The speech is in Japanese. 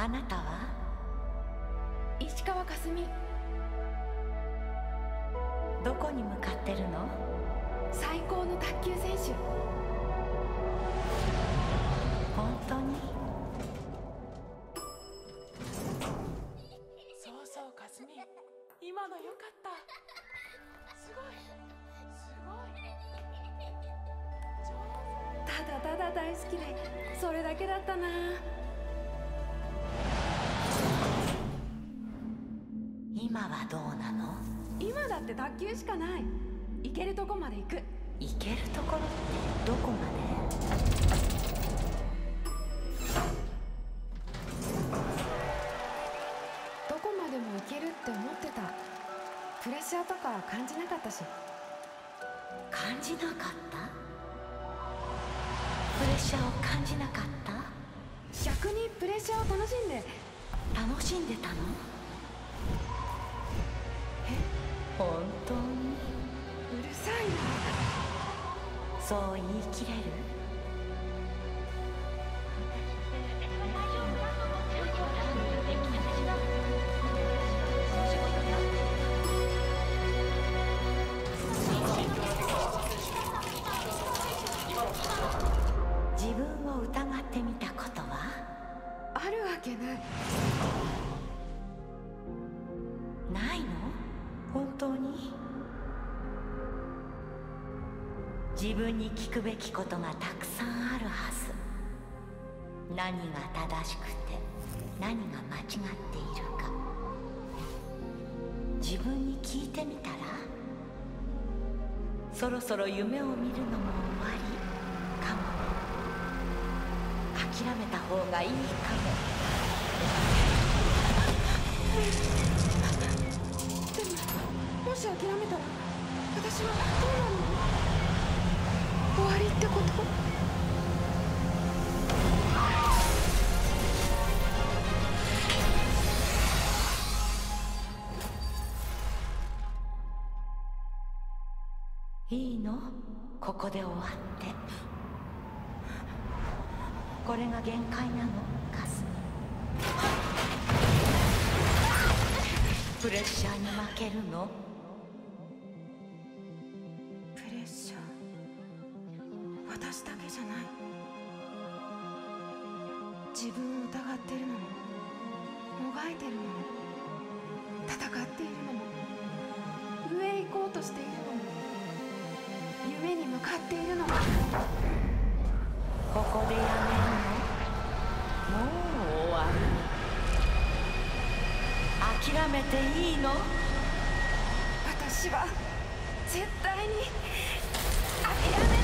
なたは？ 石川佳純。 どこに向かってるの？ 最高の卓球選手。 本当に？ そうそう、佳純、今のよかった。すごいすごい。ただただ大好きでそれだけだったな。 今はどうなの？ 今だって卓球しかない。行けるとこまで行く。 行けるところってどこまで？ どこまでも行けるって思ってた。プレッシャーとか感じなかったし。 感じなかった？プレッシャーを感じなかった？ 逆にプレッシャーを楽しんでたの？ え？ 本当に？ うるさいな。 そう言い切れる？自分を疑ってみたことは？ あるわけない。 ないの？本当に？自分に聞くべきことがたくさんあるはず。何が正しくて何が間違っているか、自分に聞いてみたら？そろそろ夢を見るのも終わりかも。諦めた方がいいかも。 でももし諦めたら私はどうなるの？終わりってこと？ いいの？ここで終わって。これが限界なの、カスミ。プレッシャーに負けるの？ プレッシャー、私だけじゃない。自分を疑ってるのも、もがいてるのも、戦っているのも、上へ行こうとしているのも、夢に向かっているのも。 ここでやめるの？もう終わり？諦めていいの？ 私は絶対に諦めない。